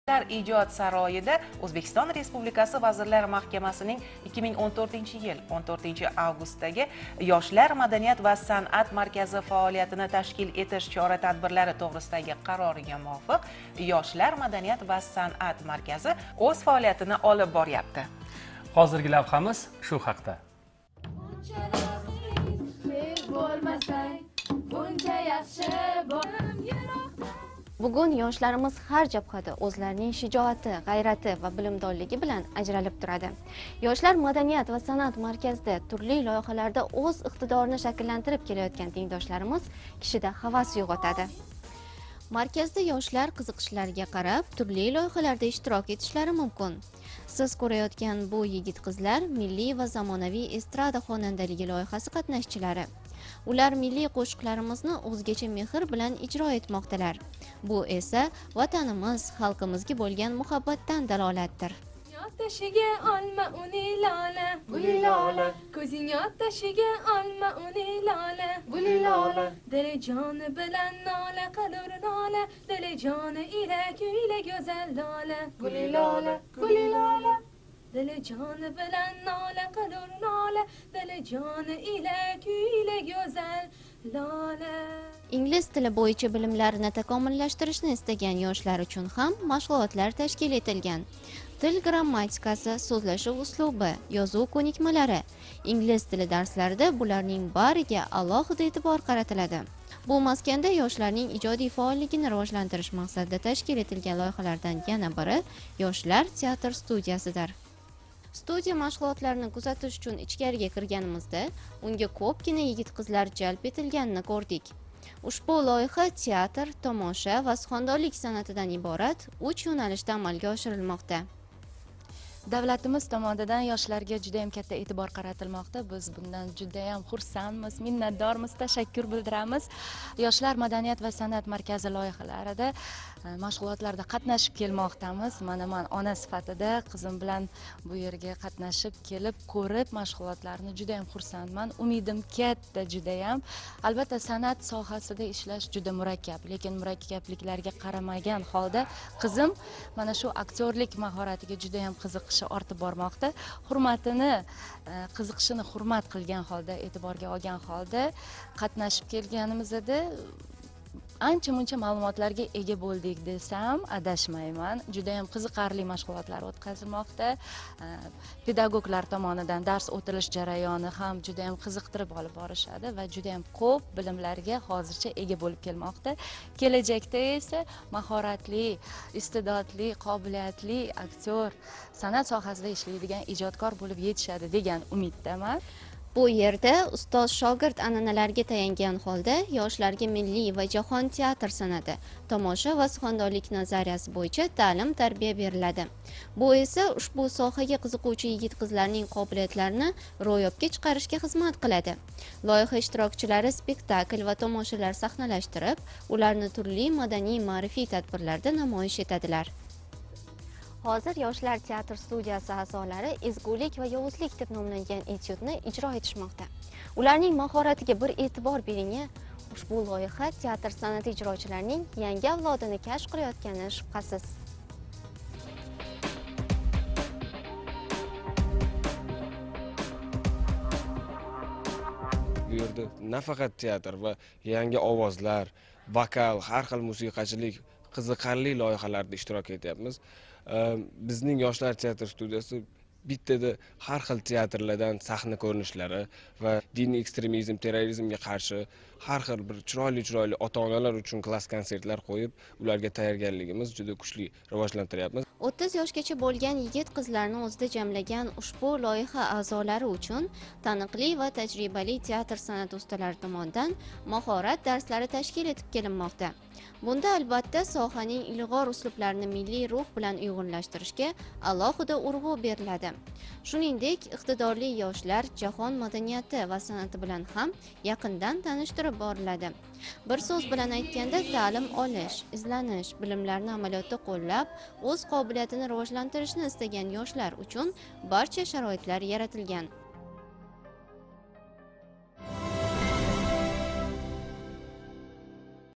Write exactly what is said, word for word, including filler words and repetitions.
Ijod saroyida O'zbekiston Respublikasi Vazirlar Mahkamasining ikki ming o'n to'rtinchi yil o'n to'rtinchi avgustdagi Yoshlar madaniyat va san'at markazi faoliyatini tashkil etish chora-tadbirlari to'g'risidagi qaroriga muvofiq Yoshlar madaniyat va san'at markazi o'z faoliyatini olib boryapti. Hozirgi lavhamiz shu haqda. Bugun yoshlarimiz har jabhada o'zlarining shijoati, g'ayrati va bilimdonligi bilan ajralib turadi. Yoshlar madaniyat va san'at markazida turli loyihalarda o'z iqtidorini shakllantirib kelayotgan tengdoshlarimiz kishida havas uyg'otadi. Markazda yoshlar qiziqishlariga qarab turli loyihalarda ishtirok etishlari mumkin. Siz ko'rayotgan bu yigit-qizlar milliy va zamonaviy estrada xonandaligi loyihasi qatnashchilari. Ular milliy qo'shiqlarimizni o'zgacha mehr bilan ijro etmoqdalar. Bu esa vatanimiz, xalqimizga bo'lgan muhabbatdan dalolatdir. Tashiga olma uni lola, guli lola. Ko'zing tashiga olma uni lola, guli lola. Dili joni bilan nola qilur nola, dili joni ila kuyla go'zal lola, guli lola, guli lola. Dili joni bilan nola qilur nola, dili joni ila kuyla go'zal lola. Ingliz tili bo'yicha bilimlarini takomillashtirishni istagan yoshlar uchun ham mashg'ulotlar tashkil etilgan. Til grammatikasi, so'zlashuv uslubi, yozuv ko'nikmalari, ingliz tili darslarida bularning bariga alohida e'tibor qaratiladi. Bu maskanda yoshlarning ijodiy faolligini rivojlantirish maqsadida tashkil etilgan loyihalardan yana biri Yoshlar teatr studiyasidir. Studiya mashg'ulotlarini kuzatish uchun ichkariga kirganimizda unga ko'pgina yigit-qizlar jalb etilganini ko'rdik. Ushbu loyiha teatr, tomosha va suxandonlik san'atidan iborat uch yo'nalishda amalga oshirilmoqda. Davlatimiz tomonidan yoshlarga juda ham katta e'tibor qaratilmoqda. Biz bundan juda ham xursandmiz, minnatdormiz, tashakkur bildiramiz. Yoshlar madaniyat va san'at markazi loyihalarida mashg'ulotlarda qatnashib kelmoqdamiz. Mana men ona sifatida qizim bilan bu yerga qatnashib kelib, ko'rib mashg'ulotlarni juda ham xursandman. Umidim katta juda ham. Albatta san'at sohasida ishlash juda murakkab, lekin murakkabliklarga qaramagan holda qizim mana shu aktyorlik mahoratiga juda ham qiziq ortib bormoqda. Hurmatini, qiziqishini hurmat qilgan holda, e'tiborga olgan holda qatnashib kelganimizda ancha-muncha ma'lumotlarga ega bo'ldik desam adashmayman. Juda ham qiziqarli mashg'ulotlar o'tkazilmoqda. Pedagoglar tomonidan dars o'tilish jarayoni ham juda ham qiziqtirib olib borishadi va juda ham ko'p bilimlarga hozircha ega bo'lib kelmoqda. Kelajakda esa mahoratli, iste'dodli, qobiliyatli aktyor, san'at sohasida ishlaydigan ijodkor bo'lib yetishadi degan umiddaman. Bu yerda ustoz shogird an'analarga tayangan holda yoshlarga milliy va jahon teatr san'ati, tomosha va suxandonlik nazariyasi bo'yicha ta'lim-tarbiya beriladi. Bu esa ushbu sohaga qiziquvchi yigit-qizlarning qobiliyatlarini ro'yobga chiqarishga xizmat qiladi. Loyiha ishtirokchilari spektakl va tomoshalar sahnalashtirib, ularni turli madaniy ma'rifiy tadbirlarda namoyish etadilar. Hozir Yoshlar teatr studiyasi a'zolari ezgulik va yovuzlik deb nomlangan etyudni ijro etishmoqda. Ularning mahoratiga bir e'tibor bering. Ushbu loyiha teatr san'ati ijrochilarining yangi avlodini kashf qilayotgani shubhasiz. Bu yerda nafaqat teatr va yangi ovozlar, vokal, har xil musiqachilik qiziqarli loyihalarda ishtirok etyapmiz. Bizning Yoshlar teatr studiyasi bittada har xil teatrlardan sahna ko'rinishlari va diniy ekstremizm, terrorizmga qarshi har xil bir chiroyli-chiroyli ota-onalar uchun klass konsertlar qo'yib, ularga tayyorgarligimiz juda kuchli rivojlantiryapmiz. o'ttiz yoshgacha bo'lgan yigit-qizlarni o'zida jamlagan ushbu loyiha a'zolari uchun taniqli va tajribali teatr san'at ustalari tomonidan mahorat darslari tashkil etib kelinmoqda. Bunda albatta sohaning ilg'or uslublarini milliy ruh bilan uyg'unlashtirishga alohida urg'u beriladi. Shuningdek, iqtidorli yoshlar jahon madaniyati va san'ati bilan ham yaqindan tanishtirib boriladi. Bir so'z bilan aytganda, ta'lim olish, izlanish, bilimlarni amaliyotda qo'llab, o'z qobiliyatini rivojlantirishni istagan yoshlar uchun barcha sharoitlar yaratilgan.